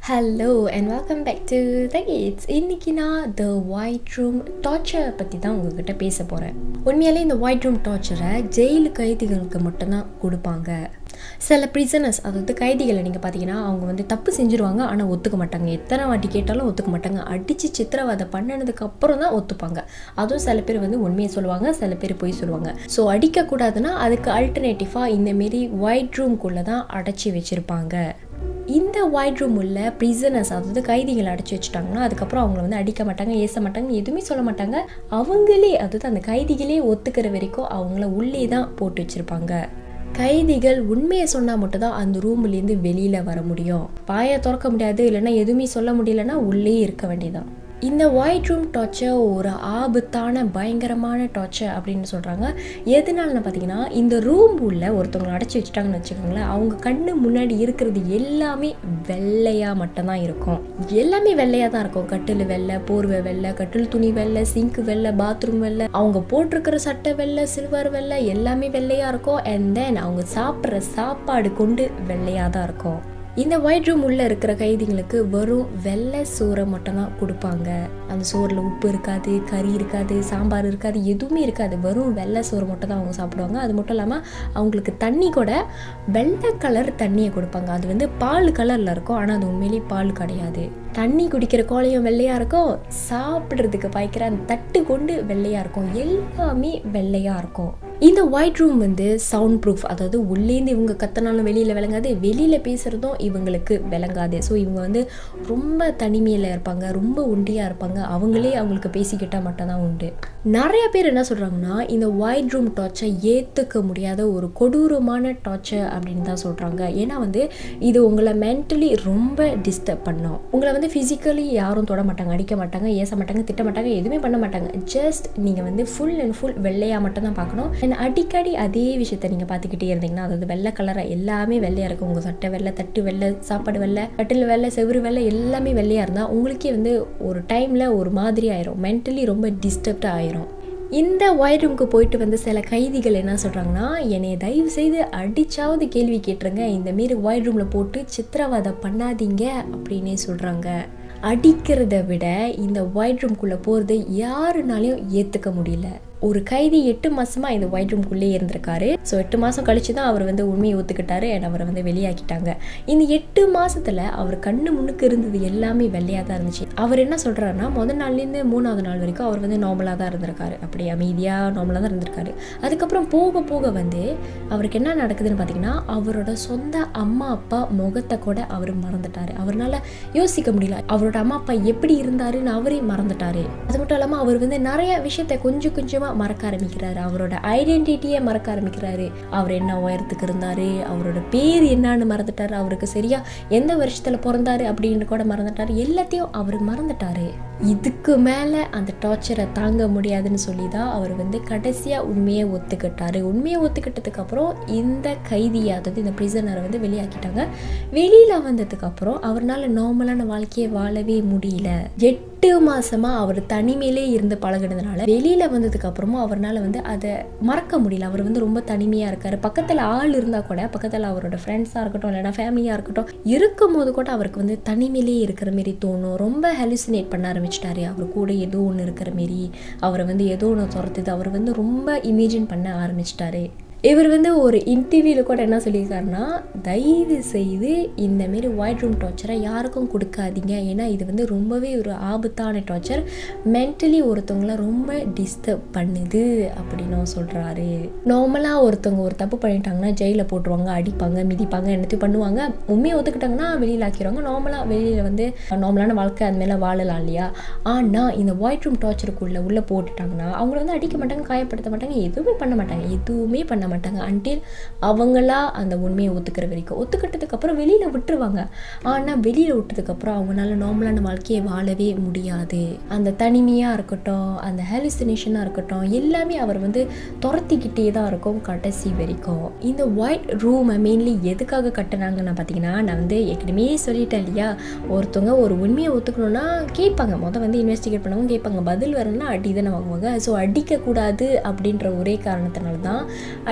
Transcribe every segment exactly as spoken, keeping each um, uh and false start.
Hello and welcome back to thageetzz. இன்னைக்கு நான் the white room torture பற்றி தான் உங்ககிட்ட பேச போகிறேன். உண்மையாலே இந்த white room torture ஜெயில் கைதிகளுக்கு மட்டும்தான் கொடுப்பாங்க. சில பிரிசனர்ஸ் அதாவது கைதிகளை நீங்கள் பார்த்தீங்கன்னா அவங்க வந்து தப்பு செஞ்சுருவாங்க ஆனால் ஒத்துக்க மாட்டாங்க. எத்தனை வாட்டி கேட்டாலும் ஒத்துக்க மாட்டாங்க. அடித்து சித்திரவதை பண்ணினதுக்கு அப்புறம் தான் ஒத்துப்பாங்க. அதுவும் சில பேர் வந்து உண்மையை சொல்லுவாங்க, சில பேர் போய் சொல்லுவாங்க. ஸோ அடிக்கக்கூடாதுன்னா அதுக்கு ஆல்டர்னேட்டிவாக இந்தமாரி ஒயிட் ரூம்குள்ளே தான் அடைச்சி வச்சுருப்பாங்க. இந்த ஒயிட் ரூம் உள்ள பிரிசனர்ஸ் அதாவது கைதிகளை அடைச்சி வச்சுட்டாங்கன்னா அதுக்கப்புறம் அவங்கள வந்து அடிக்க மாட்டாங்க, ஏச மாட்டாங்க, எதுவுமே சொல்ல மாட்டாங்க. அவங்களே அதாவது அந்த கைதிகளே ஒத்துக்கிற வரைக்கும் அவங்கள உள்ளே தான் போட்டு வச்சுருப்பாங்க. கைதிகள் உண்மையை சொன்னால் மட்டும்தான் அந்த ரூம்லேருந்து வெளியில் வர முடியும். பாயை திறக்க முடியாது, இல்லைன்னா எதுவுமே சொல்ல முடியலன்னா உள்ளே இருக்க வேண்டியதான். இந்த ஒயிட் ரூம் டார்ச்சர் ஒரு ஆபத்தான பயங்கரமான டார்ச்சர் அப்படின்னு சொல்கிறாங்க. எதனாலன்னு பார்த்தீங்கன்னா இந்த ரூம் உள்ள ஒருத்தவங்களை அடைச்சி வச்சுட்டாங்கன்னு வச்சுக்கோங்களேன், அவங்க கண்ணு முன்னாடி இருக்கிறது எல்லாமே வெள்ளையாக மட்டும்தான் இருக்கும். எல்லாமே வெள்ளையாக தான் இருக்கும். கட்டில் வெள்ளை, போர்வை வெள்ளை, கட்டில் துணி வெள்ளை, சிங்க் வெள்ளை, பாத்ரூம் வெள்ளை, அவங்க போட்டிருக்கிற சட்டை வெள்ளை, சில்வர் வெள்ளை, எல்லாமே வெள்ளையாக இருக்கும். அண்ட் தென் அவங்க சாப்பிட்ற சாப்பாடு கொண்டு வெள்ளையாக தான் இருக்கும். இந்த ஒயிட் ரூம் உள்ளே இருக்கிற கைதிகளுக்கு வெறும் வெள்ளை சோறை மட்டும்தான் கொடுப்பாங்க. அந்த சோறில் உப்பு இருக்காது, கறி இருக்காது, சாம்பார் இருக்காது, எதுவுமே இருக்காது. வெறும் வெள்ளை சோறு மட்டும் தான் அவங்க சாப்பிடுவாங்க. அது மட்டும் இல்லாமல் அவங்களுக்கு தண்ணி கூட வெள்ளை கலர் தண்ணியை கொடுப்பாங்க. அது வந்து பால் கலரில் இருக்கும், ஆனால் அது உண்மையிலேயே பால் கிடையாது. தண்ணி குடிக்கிற கோலையும் வெள்ளையாக இருக்கும், சாப்பிட்றதுக்கு பாய்க்கிற அந்த தட்டு கொண்டு வெள்ளையாக இருக்கும், எல்லாமே வெள்ளையாக இருக்கும். இந்த ஒயிட் ரூம் வந்து சவுண்ட் ப்ரூஃப், அதாவது உள்ளேருந்து இவங்க கத்தினாலும் வெளியில் விளங்காது, வெளியில் பேசுகிறதும் இவங்களுக்கு விளங்காது. ஸோ இவங்க வந்து ரொம்ப தனிமையில் இருப்பாங்க, ரொம்ப ஒண்டியாக இருப்பாங்க. அவங்களே அவங்களுக்கு பேசிக்கிட்டால் மட்டும்தான் உண்டு. நிறைய பேர் என்ன சொல்கிறாங்கன்னா இந்த ஒயிட் ரூம் டார்ச்சர் ஏற்றுக்க முடியாத ஒரு கொடூரமான டார்ச்சர் அப்படின்னு தான் சொல்கிறாங்க. ஏன்னா வந்து இது உங்களை மென்டலி ரொம்ப டிஸ்டர்ப் பண்ணும். உங்களை வந்து ஃபிசிக்கலி யாரும் தொட மாட்டாங்க, அடிக்க மாட்டாங்க, ஏச மாட்டாங்க, திட்ட மாட்டாங்க, எதுவுமே பண்ண மாட்டாங்க. ஜஸ்ட் நீங்கள் வந்து ஃபுல் அண்ட் ஃபுல் வெள்ளையாக மட்டும் தான் பார்க்கணும். அடிக்கடி அதே விஷயத்த நீங்கள் பார்த்துக்கிட்டே இருந்தீங்கன்னா, அதாவது வெள்ளை கலராக எல்லாமே வெள்ளையாக இருக்கும். உங்கள் சட்டை வெள்ளை, தட்டு வெள்ளை, சாப்பாடு வெள்ளை, கட்டில் வெள்ளை, செவுறு வெள்ளை, எல்லாமே வெள்ளையாக இருந்தால் உங்களுக்கே வந்து ஒரு டைமில் ஒரு மாதிரி ஆயிரும், மென்டலி ரொம்ப டிஸ்டர்ப்டாக ஆயிரும். இந்த ஒயிட் ரூமுக்கு போயிட்டு வந்து சில கைதிகள் என்ன சொல்கிறாங்கன்னா, என்னை தயவு செய்து அடிச்சாவது கேள்வி கேட்டுருங்க, இந்தமாரி ஒயிட் ரூமில் போட்டு சித்திரவதை பண்ணாதீங்க அப்படின்னே சொல்கிறாங்க. அடிக்கிறத விட இந்த ஒயிட் ரூம்குள்ளே போகிறது யாருனாலையும் ஏற்றுக்க முடியல. ஒரு கைதி எட்டு மாசமா இந்த ஒயிட் ரூம்குள்ளே இருந்திருக்காரு. ஸோ எட்டு மாதம் கழிச்சு தான் அவர் வந்து உண்மையை ஒத்துக்கிட்டாரு அண்ட் அவரை வந்து வெளியாக்கிட்டாங்க. இந்த எட்டு மாசத்துல அவர் கண்ணு முன்னுக்கு இருந்தது எல்லாமே வெள்ளையாக தான் இருந்துச்சு. அவர் என்ன சொல்கிறாருன்னா, முதல் நாள்லேருந்து மூணாவது நாள் வரைக்கும் அவர் வந்து நார்மலாக தான் இருந்திருக்காரு, அப்படி அமைதியாக நார்மலாக தான் இருந்திருக்காரு. அதுக்கப்புறம் போக போக வந்து அவருக்கு என்ன நடக்குதுன்னு பார்த்தீங்கன்னா, அவரோட சொந்த அம்மா அப்பா முகத்தை கூட அவர் மறந்துட்டாரு. அவரால் யோசிக்க முடியல, அவரோட அம்மா அப்பா எப்படி இருந்தாருன்னு அவரே மறந்துட்டாரு. அது மட்டும் இல்லாமல் அவர் வந்து நிறைய விஷயத்த கொஞ்சம் கொஞ்சமாக மறக்க ஆரம்பிக்கிறாரு. அவரோட ஐடென்டிட்டியை மறக்க ஆரம்பிக்கிறாரு. அவர் என்ன உயரத்துக்கு இருந்தாரு, அவரோட பேர் என்னன்னு மறந்துட்டாரு, அவருக்கு சரியா எந்த வருஷத்துல பிறந்தாரு அப்படின்னு கூட மறந்துட்டாரு. எல்லாத்தையும் அவர் மறந்துட்டாரு. இதுக்கு மேலே அந்த டார்ச்சரை தாங்க முடியாதுன்னு சொல்லி தான் அவர் வந்து கடைசியாக உண்மையை ஒத்துக்கிட்டாரு. உண்மையை ஒத்துக்கிட்டதுக்கு அப்புறம் இந்த கைதியை அதாவது இந்த பிரிசனரை வந்து வெளியாக்கிட்டாங்க. வெளியில் வந்ததுக்கு அப்புறம் அவரால் நார்மலான வாழ்க்கையை வாழவே முடியல. எட்டு மாசமா அவர் தனிமையிலே இருந்து பழகினதுனால வெளியில் வந்ததுக்கு அப்புறமும் அவரால் வந்து அதை மறக்க முடியல. அவர் வந்து ரொம்ப தனிமையாக இருக்காரு. பக்கத்தில் ஆள் இருந்தால் கூட, பக்கத்தில் அவரோட ஃப்ரெண்ட்ஸாக இருக்கட்டும் இல்லைன்னா ஃபேமிலியாக இருக்கட்டும் இருக்கும் போது கூட அவருக்கு வந்து தனிமையிலே இருக்கிற மாரி தோணும். ரொம்ப ஹெலுசினேட் பண்ண ஆரம்பிச்சிட்டாரு. அவர் கூட ஏதோ ஒன்று இருக்கிற மாரி, அவரை வந்து ஏதோ ஒன்று துரத்துது, அவர் வந்து ரொம்ப இமேஜின் பண்ண ஆரம்பிச்சிட்டாரு. இவர் வந்து ஒரு இன்டர்வியூவில் கூட என்ன சொல்லியிருக்காருன்னா, தயவு செய்து இந்தமாரி ஒயிட் ரூம் டார்ச்சரை யாருக்கும் கொடுக்காதீங்க, ஏன்னா இது வந்து ரொம்பவே ஒரு ஆபத்தான டார்ச்சர், மென்டலி ஒருத்தவங்கள ரொம்ப டிஸ்டர்ப் பண்ணுது அப்படின்னு சொல்கிறாரு. நார்மலாக ஒருத்தவங்க ஒரு தப்பு பண்ணிட்டாங்கன்னா ஜெயிலில் போட்டுருவாங்க, அடிப்பாங்க, மிதிப்பாங்க, என்னத்தையும் பண்ணுவாங்க. உண்மையை ஒத்துக்கிட்டாங்கன்னா வெளியில் ஆக்கிடுவாங்க. நார்மலாக வெளியில் வந்து நார்மலான வாழ்க்கை அந்த மேலே வாழலாம் இல்லையா. ஆனால் இந்த ஒயிட் ரூம் டார்ச்சருக்குள்ளே உள்ளே போட்டுட்டாங்கன்னா அவங்கள வந்து அடிக்க மாட்டாங்க, காயப்படுத்த மாட்டாங்க, எதுவுமே பண்ண மாட்டாங்க, எதுவுமே பண்ண மாட்டாங்க அன்டில் அவங்களா அந்த உண்மையை ஒத்துக்கிற வரைக்கும். ஒத்துக்கிட்டதுக்கு அப்புறம் வெளியில விட்டுருவாங்க. ஆனா வெளியில விட்டதுக்கு அப்புறம் அவங்களால நார்மலான வாழ்க்கையை வாழவே முடியாது. அந்த தனிமையா இருக்கட்டும், அந்த ஹாலுசினேஷனா இருக்கட்டும், எல்லாமே அவர் வந்து துரத்திக்கிட்டே தான் இருக்கும் கடைசி வரைக்கும். இந்த ஒயிட் ரூம் மெயின்லி எதுக்காக கட்டினாங்கன்னு பார்த்தீங்கன்னா, நான் வந்து ஏற்கனவே சொல்லிட்டேன் இல்லையா, ஒருத்தவங்க ஒரு உண்மையை ஒத்துக்கணும்னா கேட்பாங்க, மொதல் வந்து இன்வெஸ்டிகேட் பண்ணவங்க கேட்பாங்க, பதில் வரணும்னா அடி தானே வாங்குவாங்க. ஸோ அடிக்கக்கூடாது அப்படின்ற ஒரே காரணத்தினால தான்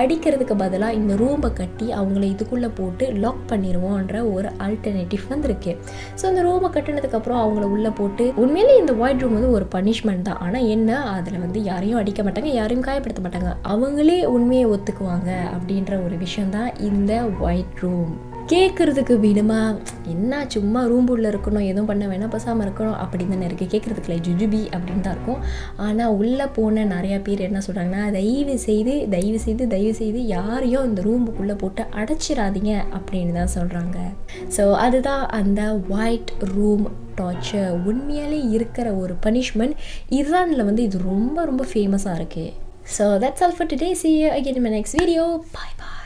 அடிக்கிறதுக்கு பதிலாக இந்த ரூமை கட்டி அவங்கள இதுக்குள்ளே போட்டு லாக் பண்ணிடுவோன்ற ஒரு ஆல்டர்னேட்டிவ் வந்துருக்கு. ஸோ இந்த ரூமை கட்டினதுக்கப்புறம் அவங்கள உள்ளே போட்டு உண்மையிலே இந்த வாய்ட் ரூம் வந்து ஒரு பனிஷ்மெண்ட் தான். ஆனால் என்ன, அதில் வந்து யாரையும் அடிக்க மாட்டாங்க, யாரையும் காயப்படுத்த மாட்டாங்க, அவங்களே உண்மையை ஒத்துக்குவாங்க அப்படின்ற ஒரு விஷயந்தான் இந்த ஒயிட் ரூம். கேட்குறதுக்கு விடுமா, என்ன சும்மா ரூம் உள்ள இருக்கணும், எதுவும் பண்ண வேணாம், பசாமல் இருக்கணும் அப்படின்னு தானே இருக்குது. கேட்குறதுக்குல ஜுஜுபி அப்படின்னு தான் இருக்கும். ஆனால் உள்ளே போன நிறையா பேர் என்ன சொல்கிறாங்கன்னா, தயவு செய்து தயவு செய்து தயவு செய்து யாரையும் இந்த ரூமுக்குள்ளே போட்டு அடைச்சிடாதீங்க அப்படின்னு தான் சொல்கிறாங்க. ஸோ அதுதான் அந்த ஒயிட் ரூம் டார்ச்சர். உண்மையாலே இருக்கிற ஒரு பனிஷ்மெண்ட். ஈரானில் வந்து இது ரொம்ப ரொம்ப ஃபேமஸாக இருக்குது. So that's all for today. See you again in my next video. Bye bye.